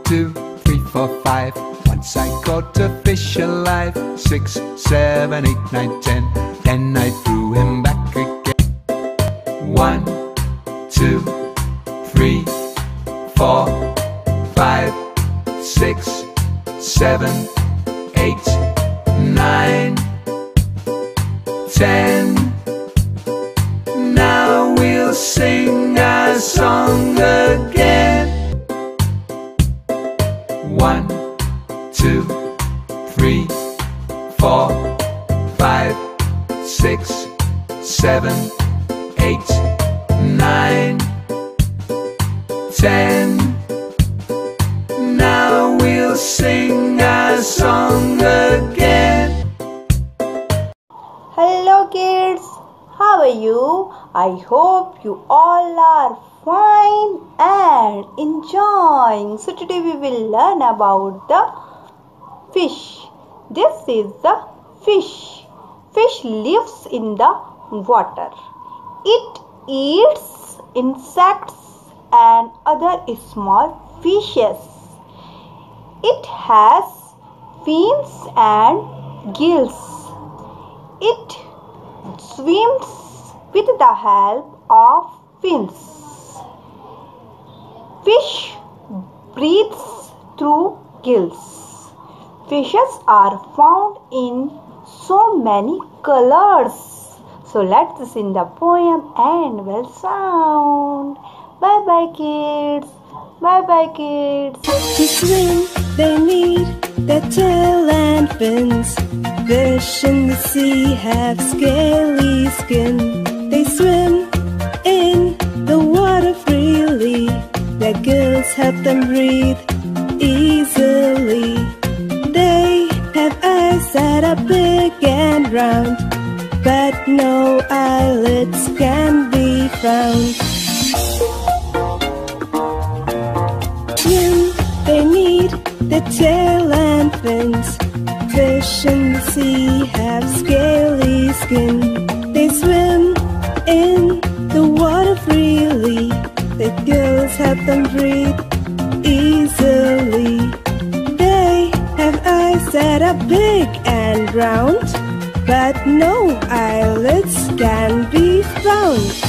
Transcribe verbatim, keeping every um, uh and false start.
two, three, four, five. Once I caught a fish alive. Six, seven, eight, nine, ten. Then I threw him back again. One, two, three, four, five, six, seven, eight, nine, ten. Now we'll sing our song again. One, two, three, four, five, six, seven, eight, nine, ten. Now we'll sing our song again. Hello kids, how are you? I hope you all are fine and enjoying. So today we will learn about the fish. This is the fish. Fish lives in the water. It eats insects and other small fishes. It has fins and gills. It swims with the help of fins. Fish breathes through gills. Fishes are found in so many colors. So let's sing the poem and well sound. Bye bye kids. Bye bye kids. To swim they need their tail and fins. Fish in the sea have scaly skin. They swim in the water freely. Their gills help them breathe easily. They have eyes that are big and round, but no eyelids can be found. Swim, they need the tail and fins. Fish in the sea have scaly skin. They swim in the water freely. Their gills help them breathe easily. They have eyes that are big and round, but no eyelids can be found.